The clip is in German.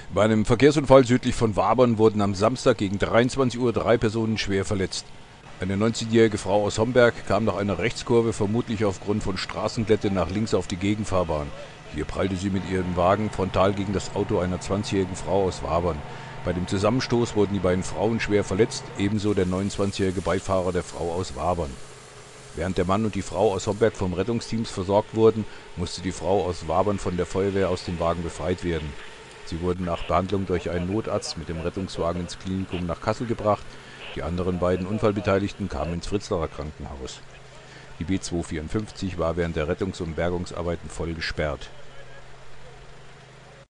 Bei einem Verkehrsunfall südlich von Wabern wurden am Samstag gegen 23 Uhr 3 Personen schwer verletzt. Eine 19-jährige Frau aus Homberg kam nach einer Rechtskurve vermutlich aufgrund von Straßenglätte nach links auf die Gegenfahrbahn. Hier prallte sie mit ihrem Wagen frontal gegen das Auto einer 20-jährigen Frau aus Wabern. Bei dem Zusammenstoß wurden die beiden Frauen schwer verletzt, ebenso der 29-jährige Beifahrer der Frau aus Wabern. Während der Mann und die Frau aus Homberg vom Rettungsteams versorgt wurden, musste die Frau aus Wabern von der Feuerwehr aus dem Wagen befreit werden. Sie wurden nach Behandlung durch einen Notarzt mit dem Rettungswagen ins Klinikum nach Kassel gebracht. Die anderen beiden Unfallbeteiligten kamen ins Fritzlarer Krankenhaus. Die B 254 war während der Rettungs- und Bergungsarbeiten voll gesperrt.